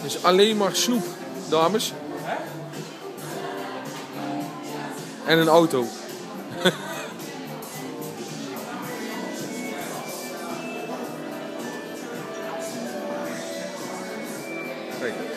Dus alleen maar snoep, dames. En een auto. Kijk.